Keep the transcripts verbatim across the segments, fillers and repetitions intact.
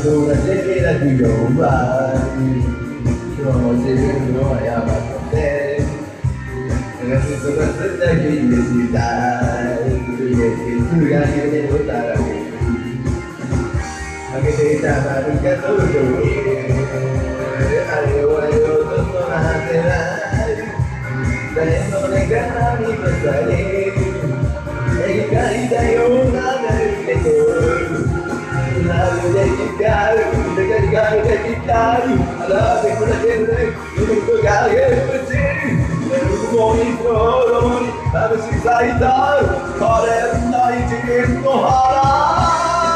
と同じだけどは今日も自分の謝って流すとかすだけにしたいつが夢のたらに開けていたまるかとどにあれはよととなってない誰の願いのさに描いたような涙となるできたい、願いができたい、あなたくだけで夢がげるうちにもう一度に眩しさいた可憐な一輪の花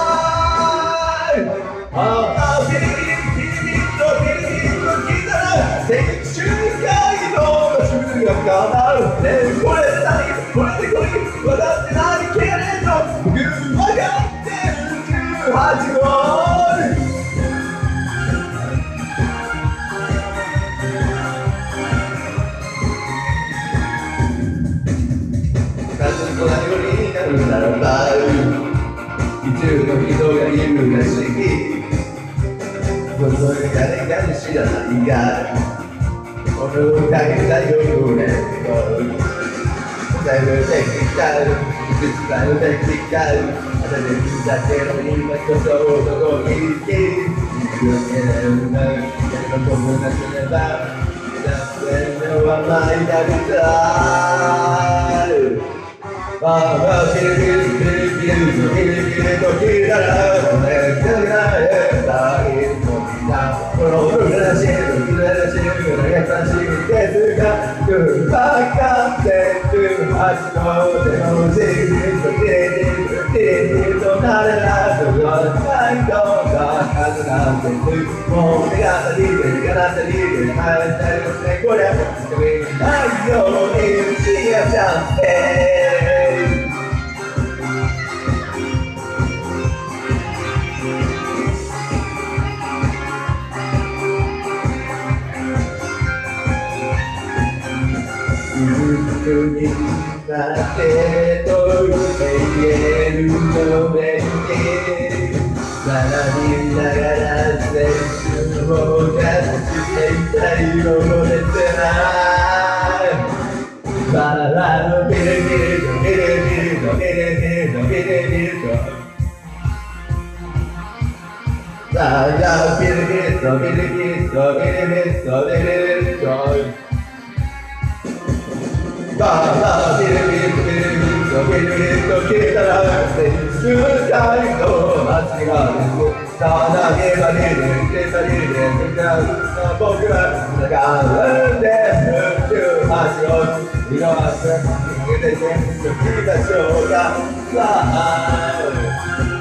ああピリピリピリピリとピリピリと来たら世中海道の主が叶うねえこれで何これでこれ分かってないけれど僕分かってるじゅうはち号何よりになるならば一部の人がいるらしいこそれ誰かに知らないが俺をかけたよね伝えてきた伝えてきたあなたにだけの今こそ男に生きるわけないなやることもなければだって目はないだけだああ、ピリピリピリピリピリピリときたらこれがないだけのみんなこのうららしい、うららしい、うららしいですが分かってるはずのでもじっとピリピリピリとなれなくなないとが数なんてもう手が足りて手が足りて入ってるねこれないようにしやちゃってになってと永遠の目に学びながら青春を感じていたいものですなバラのビリビリとビリビリとビリビリとビリビリとさあビリビリとビリビリとビリビリとビリビリとバラビリビリビリビリとビリビリと消えたら青春街道街がただけがリリリたりでみんな僕は流んでるじゅうはち号色あせ逃げてけんときたしょうがさあ